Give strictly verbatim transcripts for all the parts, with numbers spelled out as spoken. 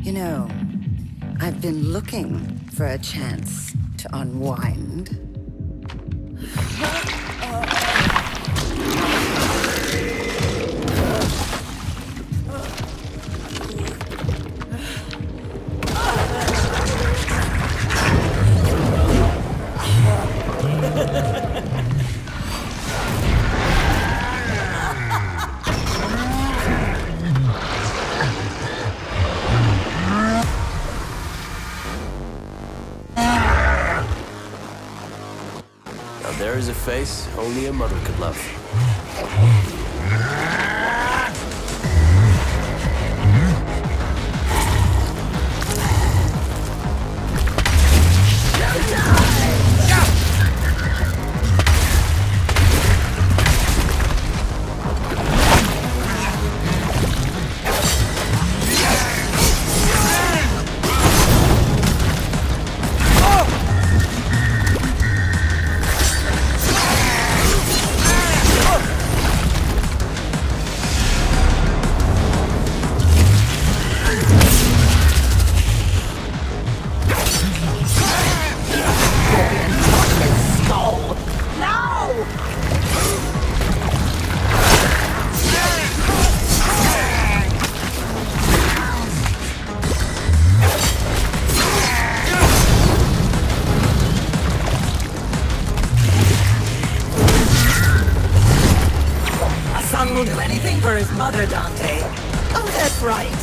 You know, I've been looking for a chance to unwind. There is a face only a mother could love. Will do anything for his mother, Dante. Oh, that's right.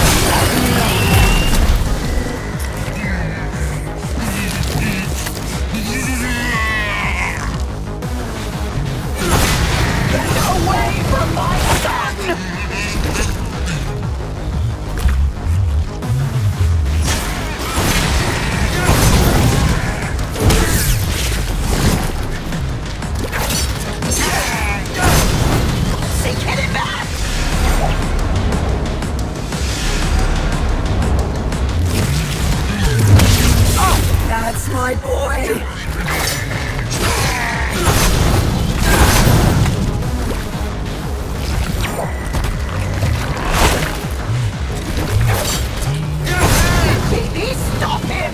Get away from my son! That's my boy! Baby, stop him!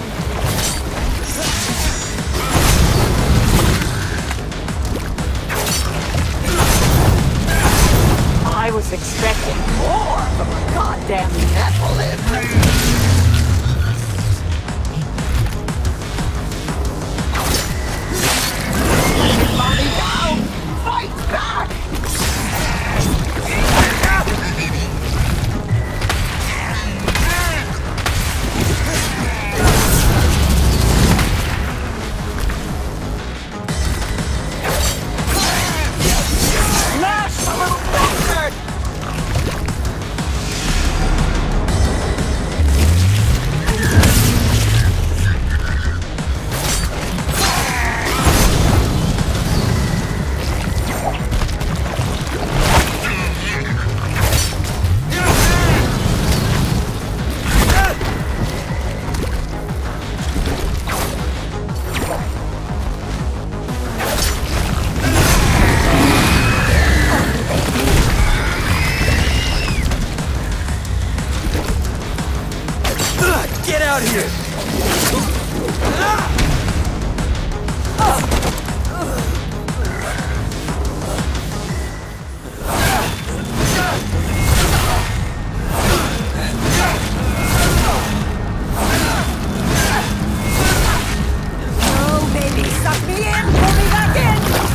I was expecting more from a goddamn Nephilim! Get out of here! Oh, baby, suck me in! Pull me back in!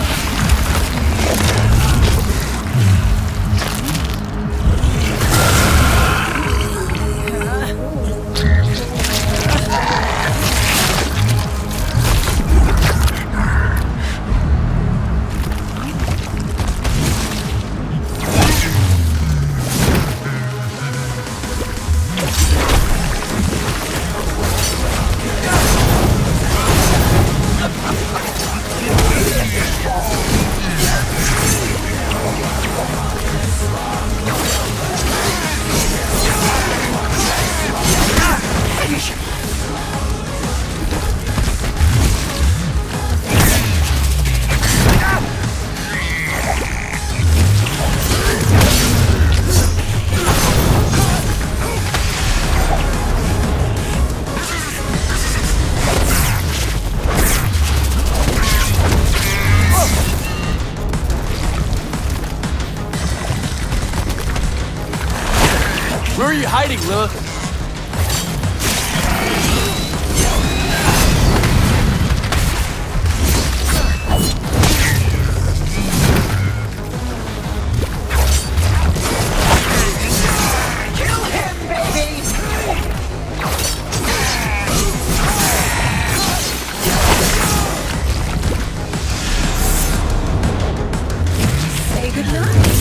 Where are you hiding, Lilith? Kill him, baby! Say goodnight.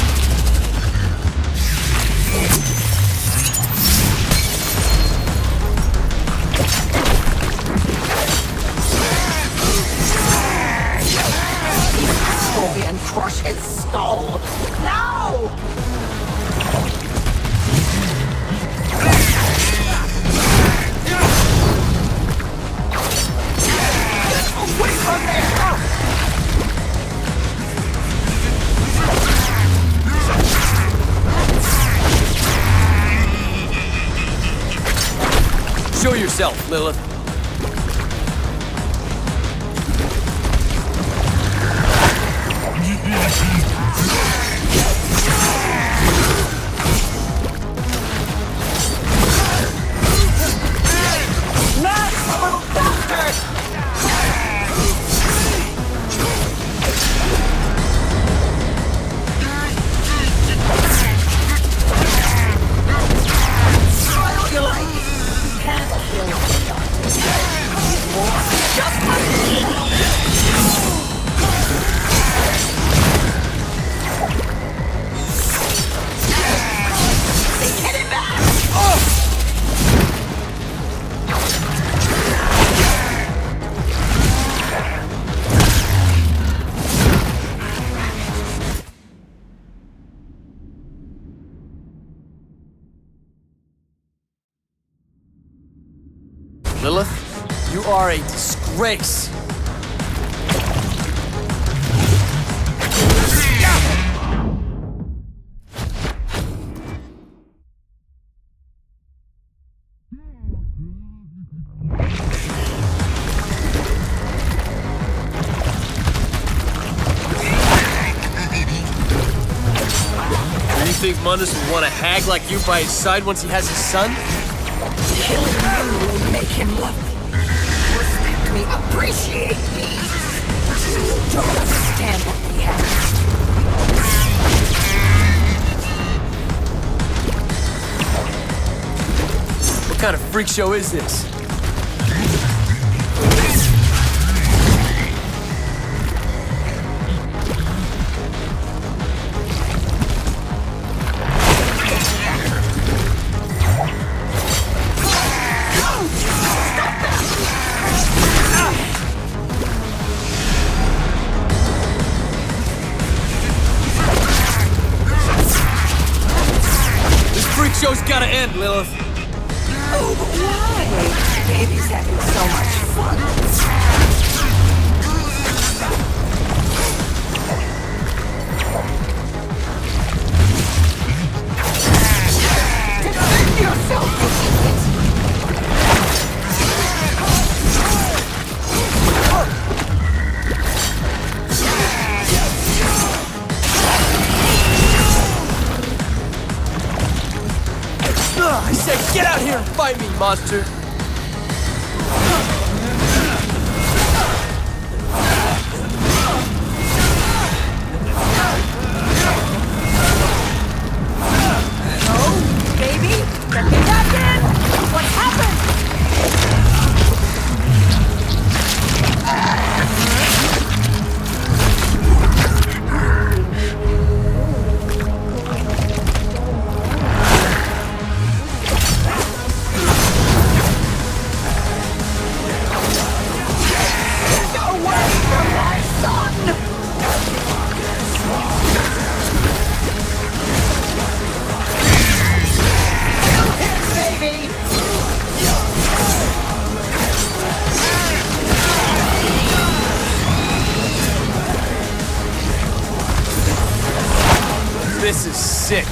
And crush his skull. No! Get away from there! Show yourself, Lilith. Lilith, you are a disgrace. Do you think Mundus would want a hag like you by his side once he has his son? Killing you will make him love me, respect me, appreciate me. You don't understand what we have. What kind of freak show is this? Show's gotta end, Lilith. Oh, but why? Baby's having so much fun. Defend yourself, idiot! I said get out here and fight me, monster! Oh, baby, let me back in! What happened? This is sick.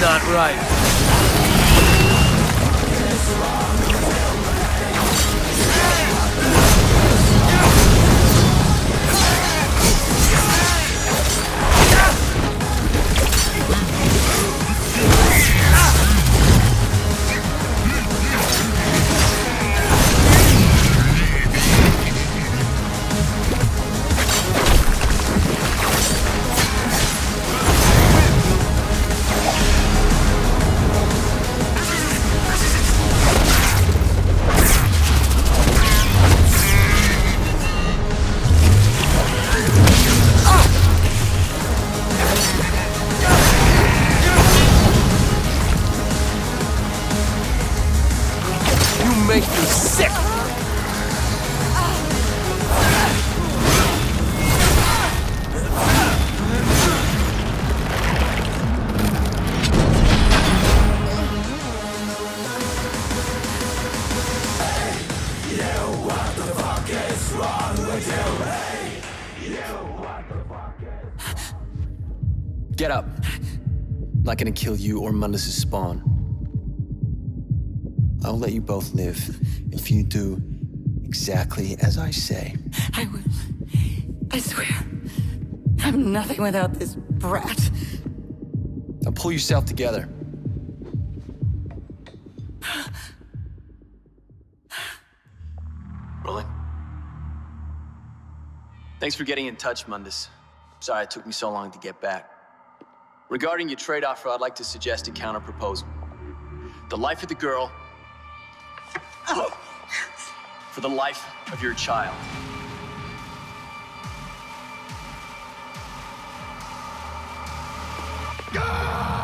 not right. Make me sick! Get up. I'm not gonna kill you or Mundus' spawn. I'll let you both live if you do exactly as I say. I will. I swear. I'm nothing without this brat. Now pull yourself together. Rolling. Thanks for getting in touch, Mundus. Sorry it took me so long to get back. Regarding your trade offer, I'd like to suggest a counter-proposal. The life of the girl for the life of your child. Ah!